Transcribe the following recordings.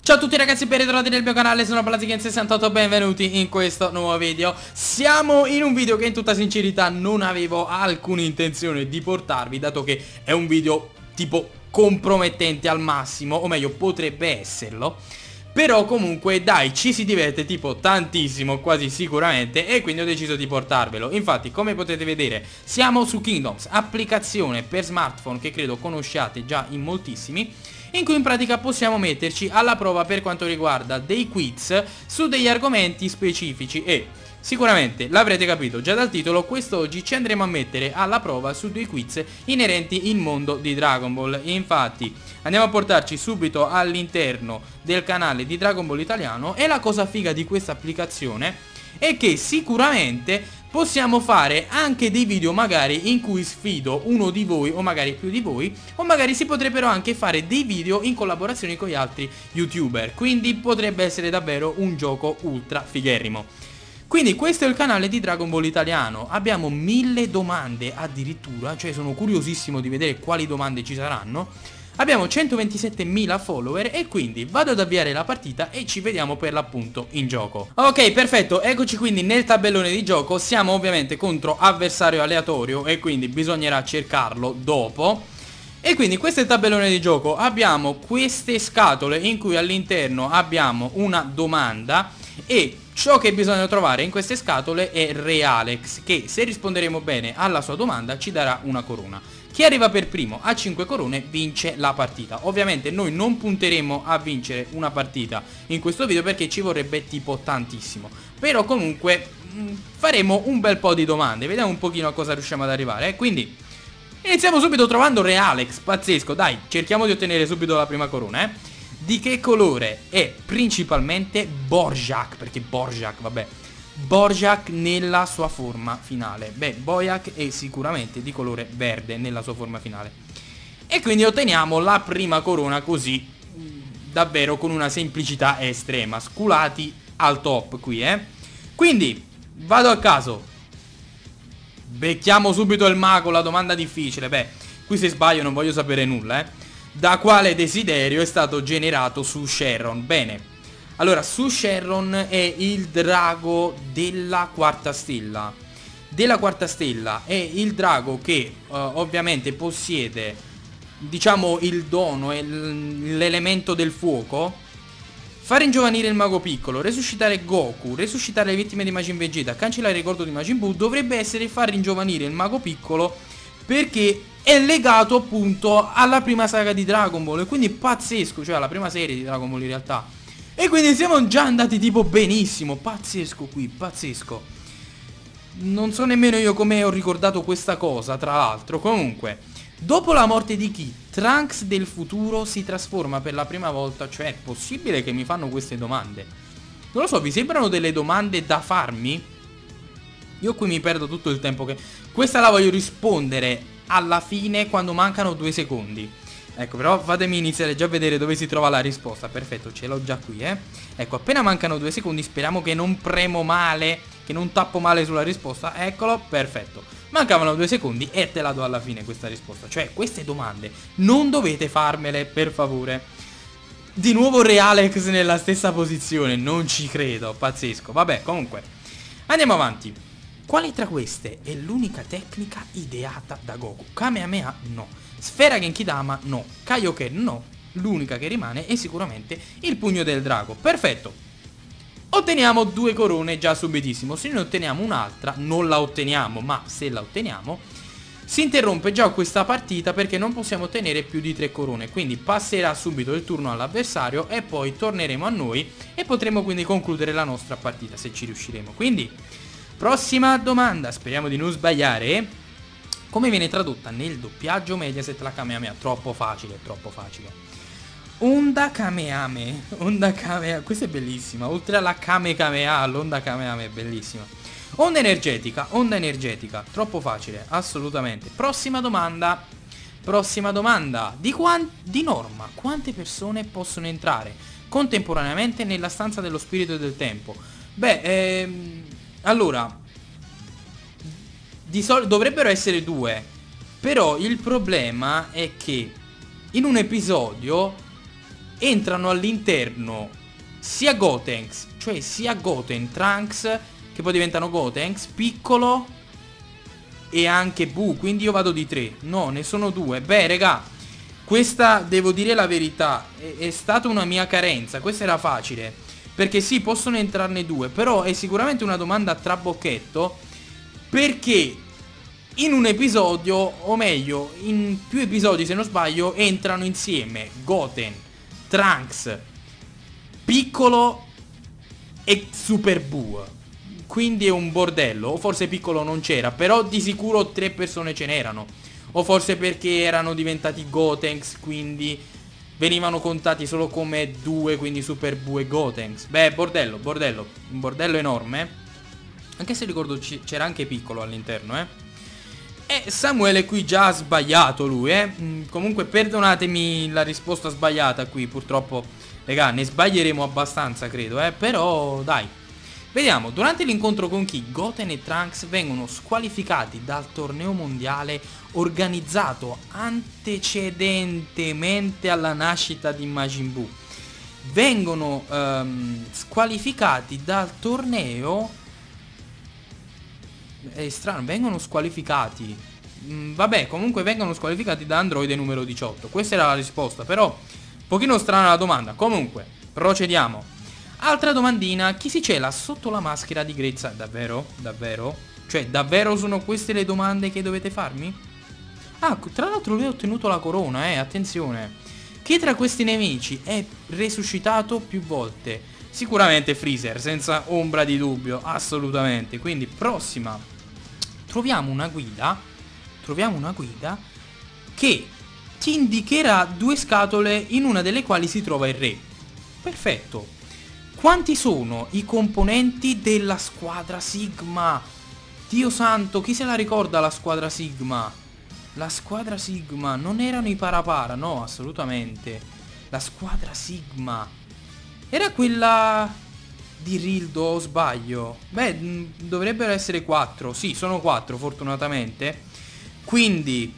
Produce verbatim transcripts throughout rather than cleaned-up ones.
Ciao a tutti ragazzi, ben ritrovati nel mio canale, sono Blaziken sessantotto, benvenuti in questo nuovo video. Siamo in un video che in tutta sincerità non avevo alcuna intenzione di portarvi, dato che è un video tipo compromettente al massimo, o meglio potrebbe esserlo. Però comunque dai, ci si diverte tipo tantissimo, quasi sicuramente, e quindi ho deciso di portarvelo. Infatti, come potete vedere, siamo su Kingdoms, applicazione per smartphone che credo conosciate già in moltissimi, in cui in pratica possiamo metterci alla prova per quanto riguarda dei quiz su degli argomenti specifici. E sicuramente l'avrete capito già dal titolo, quest'oggi ci andremo a mettere alla prova su dei quiz inerenti il mondo di Dragon Ball. Infatti andiamo a portarci subito all'interno del canale di Dragon Ball Italiano, e la cosa figa di questa applicazione è che sicuramente possiamo fare anche dei video magari in cui sfido uno di voi o magari più di voi, o magari si potrebbero anche fare dei video in collaborazione con gli altri youtuber, quindi potrebbe essere davvero un gioco ultra figherrimo. Quindi questo è il canale di Dragon Ball Italiano, abbiamo mille domande addirittura, cioè sono curiosissimo di vedere quali domande ci saranno. Abbiamo centoventisettemila follower e quindi vado ad avviare la partita e ci vediamo per l'appunto in gioco. Ok, perfetto, eccoci quindi nel tabellone di gioco. Siamo ovviamente contro avversario aleatorio e quindi bisognerà cercarlo dopo. E quindi questo è il tabellone di gioco. Abbiamo queste scatole in cui all'interno abbiamo una domanda, e ciò che bisogna trovare in queste scatole è Realex, che se risponderemo bene alla sua domanda ci darà una corona. Chi arriva per primo a cinque corone vince la partita. Ovviamente noi non punteremo a vincere una partita in questo video perché ci vorrebbe tipo tantissimo, però comunque mh, faremo un bel po' di domande, vediamo un pochino a cosa riusciamo ad arrivare, eh? Quindi iniziamo subito trovando Realex, pazzesco, dai, cerchiamo di ottenere subito la prima corona, eh? Di che colore è? Principalmente Bojack, perché Bojack, vabbè, Bojack nella sua forma finale. Beh, Bojack è sicuramente di colore verde nella sua forma finale. E quindi otteniamo la prima corona così, davvero con una semplicità estrema. Sculati al top qui, eh. Quindi, vado a caso. Becchiamo subito il mago, la domanda difficile. Beh, qui se sbaglio non voglio sapere nulla, eh. Da quale desiderio è stato generato Su Shenron? Bene. Allora, Su Shenron è il drago della quarta stella. Della quarta stella è il drago che uh, ovviamente possiede, diciamo, il dono e l'elemento del fuoco. Fare ingiovanire il mago piccolo, resuscitare Goku, resuscitare le vittime di Majin Vegeta, cancellare il ricordo di Majin Buu. Dovrebbe essere far ringiovanire il mago piccolo perché è legato appunto alla prima saga di Dragon Ball, e quindi pazzesco, cioè alla prima serie di Dragon Ball in realtà. E quindi siamo già andati tipo benissimo. Pazzesco qui, pazzesco. Non so nemmeno io come ho ricordato questa cosa, tra l'altro. Comunque, dopo la morte di chi Trunks del futuro si trasforma per la prima volta? Cioè, è possibile che mi fanno queste domande? Non lo so, vi sembrano delle domande da farmi? Io qui mi perdo tutto il tempo che... Questa la voglio rispondere alla fine, quando mancano due secondi. Ecco, però fatemi iniziare già a vedere dove si trova la risposta. Perfetto, ce l'ho già qui, eh. Ecco, appena mancano due secondi, speriamo che non premo male, che non tappo male sulla risposta. Eccolo, perfetto. Mancavano due secondi e te la do alla fine questa risposta. Cioè, queste domande non dovete farmele, per favore. Di nuovo Realex nella stessa posizione, non ci credo, pazzesco. Vabbè, comunque, andiamo avanti. Quale tra queste è l'unica tecnica ideata da Goku? Kamehameha? No. Sfera Genkidama? No. Kaioken? No. L'unica che rimane è sicuramente il pugno del drago. Perfetto. Otteniamo due corone già subitissimo. Se ne otteniamo un'altra, non la otteniamo, ma se la otteniamo si interrompe già questa partita perché non possiamo ottenere più di tre corone. Quindi passerà subito il turno all'avversario e poi torneremo a noi e potremo quindi concludere la nostra partita, se ci riusciremo. Quindi, prossima domanda, speriamo di non sbagliare. Come viene tradotta nel doppiaggio Mediaset la Kamehameha? Troppo facile, troppo facile. Onda Kamehame, Onda Kamehame, questa è bellissima. Oltre alla Kame Kameha, l'Onda Kamehame è bellissima. Onda energetica, onda energetica, troppo facile, assolutamente. Prossima domanda, prossima domanda. Di, di norma, quante persone possono entrare contemporaneamente nella stanza dello spirito del tempo? Beh, ehm, allora... Di solito dovrebbero essere due, però il problema è che in un episodio entrano all'interno sia Gotenks, cioè sia Goten, Trunks, che poi diventano Gotenks, Piccolo e anche Buu, quindi io vado di tre. No, ne sono due. Beh, raga, questa, devo dire la verità, è, è stata una mia carenza. Questa era facile, perché sì, possono entrarne due, però è sicuramente una domanda a trabocchetto, perché in un episodio, o meglio, in più episodi se non sbaglio, entrano insieme Goten, Trunks, Piccolo e Super Buu. Quindi è un bordello. O forse Piccolo non c'era, però di sicuro tre persone ce n'erano. O forse perché erano diventati Gotenks, quindi venivano contati solo come due, quindi Super Buu e Gotenks. Beh, bordello, bordello. Un bordello enorme. Anche se ricordo c'era anche Piccolo all'interno, eh. E Samuele qui già ha sbagliato lui, eh. Mm, comunque perdonatemi la risposta sbagliata qui, purtroppo. Raga, ne sbaglieremo abbastanza, credo, eh. Però, dai. Vediamo, durante l'incontro con Ki, Goten e Trunks vengono squalificati dal torneo mondiale organizzato antecedentemente alla nascita di Majin Buu. Vengono um, squalificati dal torneo... È strano, vengono squalificati. Mm, vabbè, comunque vengono squalificati da androide numero diciotto. Questa era la risposta, però un pochino strana la domanda. Comunque, procediamo. Altra domandina, chi si cela sotto la maschera di grezza? Davvero? Davvero? Cioè, davvero sono queste le domande che dovete farmi? Ah, tra l'altro lui ha ottenuto la corona, eh, attenzione. Chi tra questi nemici è resuscitato più volte? Sicuramente Freezer, senza ombra di dubbio, assolutamente. Quindi, prossima. Troviamo una guida, troviamo una guida che ti indicherà due scatole in una delle quali si trova il re. Perfetto. Quanti sono i componenti della squadra Sigma? Dio santo, chi se la ricorda la squadra Sigma? La squadra Sigma, non erano i Parapara, no, assolutamente. La squadra Sigma era quella di Rildo, o sbaglio? Beh, dovrebbero essere quattro. Sì, sono quattro, fortunatamente. Quindi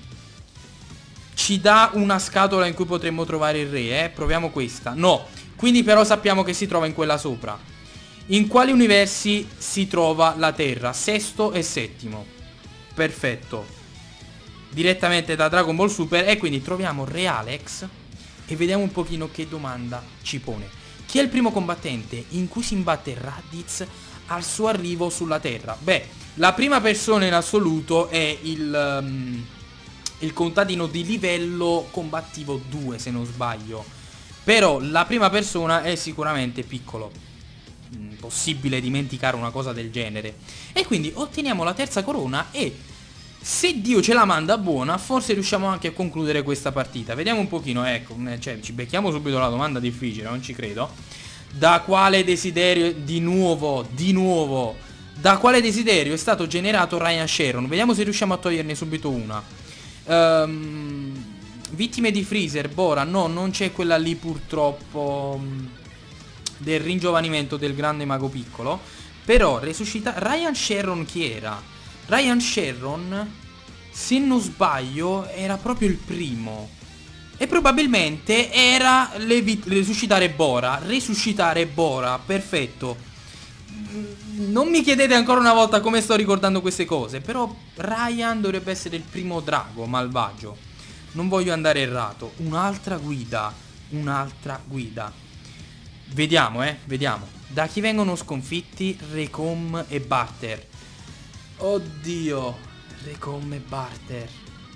ci dà una scatola in cui potremmo trovare il re, eh? Proviamo questa. No. Quindi però sappiamo che si trova in quella sopra. In quali universi si trova la Terra? Sesto e settimo. Perfetto. Direttamente da Dragon Ball Super. E quindi troviamo Re Alex e vediamo un pochino che domanda ci pone. Chi è il primo combattente in cui si imbatte Raditz al suo arrivo sulla Terra? Beh, la prima persona in assoluto è il, um, il contadino di livello combattivo due, se non sbaglio. Però la prima persona è sicuramente Piccolo. Impossibile dimenticare una cosa del genere. E quindi otteniamo la terza corona e, se Dio ce la manda buona, forse riusciamo anche a concludere questa partita. Vediamo un pochino, ecco, cioè ci becchiamo subito la domanda difficile, non ci credo. Da quale desiderio, di nuovo, di nuovo, da quale desiderio è stato generato Ryan Sharon? Vediamo se riusciamo a toglierne subito una. Ehm... Um, Vittime di Freezer, Bora, no, non c'è quella lì purtroppo del ringiovanimento del grande mago Piccolo. Però resuscita... Ryan Sharon chi era? Ryan Sharon, se non sbaglio, era proprio il primo. E probabilmente era resuscitare Bora. Resuscitare Bora, perfetto. Non mi chiedete ancora una volta come sto ricordando queste cose, però Ryan dovrebbe essere il primo drago malvagio. Non voglio andare errato. Un'altra guida. Un'altra guida. Vediamo, eh. Vediamo. Da chi vengono sconfitti Recom e Barter? Oddio. Recom e Barter.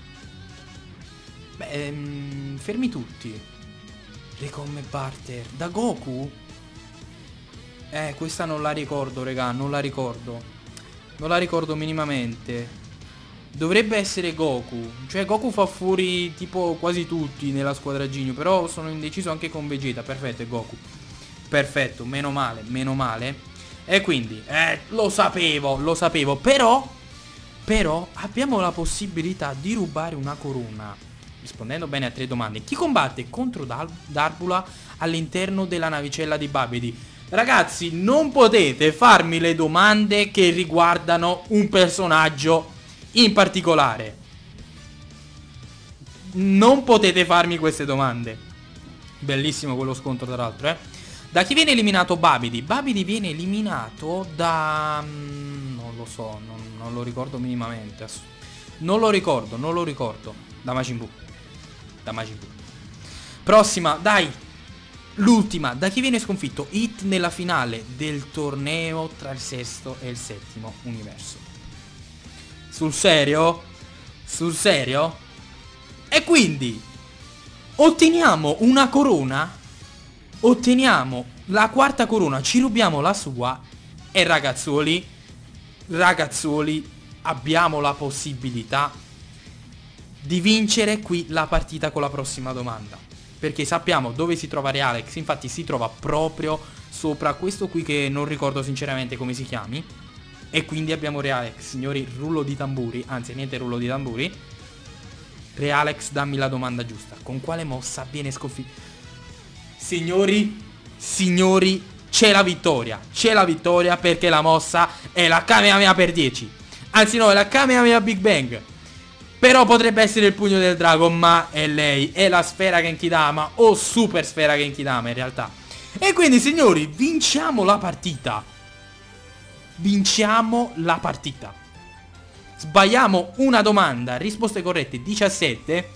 Beh, ehm, fermi tutti. Recom e Barter. Da Goku? Eh, questa non la ricordo, regà. Non la ricordo. Non la ricordo minimamente. Dovrebbe essere Goku. Cioè Goku fa fuori tipo quasi tutti nella squadra Ginyu. Però sono indeciso anche con Vegeta. Perfetto, è Goku. Perfetto, meno male, meno male. E quindi, eh, lo sapevo, lo sapevo. Però, però abbiamo la possibilità di rubare una corona. Rispondendo bene a tre domande. Chi combatte contro Dar Darbula all'interno della navicella di Babidi? Ragazzi, non potete farmi le domande che riguardano un personaggio in particolare. Non potete farmi queste domande. Bellissimo quello scontro tra l'altro, eh. Da chi viene eliminato Babidi? Babidi viene eliminato da... non lo so, non, non lo ricordo minimamente. Non lo ricordo, non lo ricordo. Da Majin Buu. Da Majin Buu. Prossima, dai. L'ultima. Da chi viene sconfitto? Hit nella finale del torneo tra il sesto e il settimo universo. Sul serio? Sul serio? E quindi otteniamo una corona. Otteniamo la quarta corona. Ci rubiamo la sua. E ragazzuoli, ragazzuoli, abbiamo la possibilità di vincere qui la partita con la prossima domanda. Perché sappiamo dove si trova Realex. Infatti si trova proprio sopra questo qui che non ricordo sinceramente come si chiami. E quindi abbiamo Realex. Signori, rullo di tamburi. Anzi, niente rullo di tamburi. Realex, dammi la domanda giusta. Con quale mossa viene sconfitto? Signori, signori, c'è la vittoria. C'è la vittoria perché la mossa è la Kamehameha per dieci. Anzi no, è la Kamehameha Big Bang. Però potrebbe essere il pugno del drago, ma è lei. È la sfera Genkidama o super sfera Genkidama in realtà. E quindi signori, vinciamo la partita. Vinciamo la partita. Sbagliamo una domanda, risposte corrette diciassette.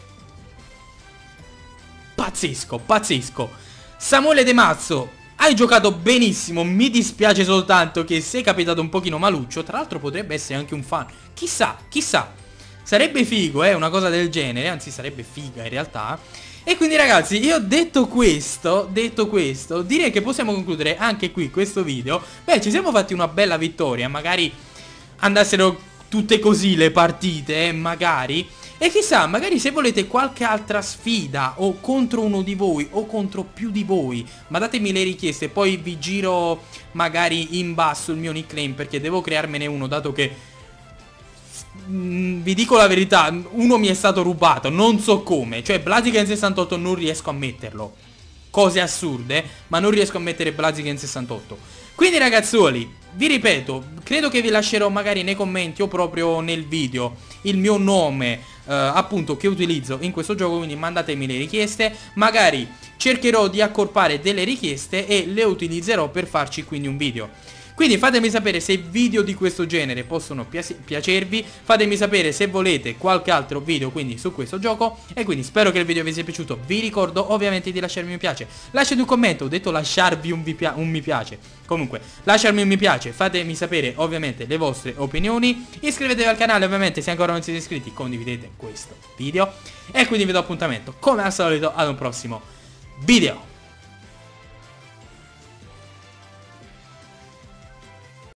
Pazzesco, pazzesco. Samuele De Mazzo, hai giocato benissimo. Mi dispiace soltanto che sei capitato un pochino maluccio. Tra l'altro potrebbe essere anche un fan. Chissà, chissà. Sarebbe figo, eh, una cosa del genere. Anzi, sarebbe figa in realtà. E quindi ragazzi, io detto questo, detto questo, direi che possiamo concludere anche qui questo video. Beh, ci siamo fatti una bella vittoria. Magari andassero tutte così le partite, eh, magari. E chissà, magari se volete qualche altra sfida o contro uno di voi o contro più di voi, ma datemi le richieste, poi vi giro magari in basso il mio nickname perché devo crearmene uno, dato che mh, vi dico la verità, uno mi è stato rubato, non so come. Cioè Blaziken sessantotto non riesco a metterlo. Cose assurde, ma non riesco a mettere Blaziken sessantotto. Quindi ragazzuoli, vi ripeto, credo che vi lascerò magari nei commenti o proprio nel video il mio nome, eh, appunto, che utilizzo in questo gioco, quindi mandatemi le richieste. Magari cercherò di accorpare delle richieste e le utilizzerò per farci quindi un video. Quindi fatemi sapere se video di questo genere possono piacervi. Fatemi sapere se volete qualche altro video quindi su questo gioco. E quindi spero che il video vi sia piaciuto. Vi ricordo ovviamente di lasciarmi un mi piace. Lasciate un commento, ho detto lasciarvi un, vi un mi piace. Comunque lasciarmi un mi piace. Fatemi sapere ovviamente le vostre opinioni. Iscrivetevi al canale ovviamente se ancora non siete iscritti. Condividete questo video. E quindi vi do appuntamento come al solito ad un prossimo video.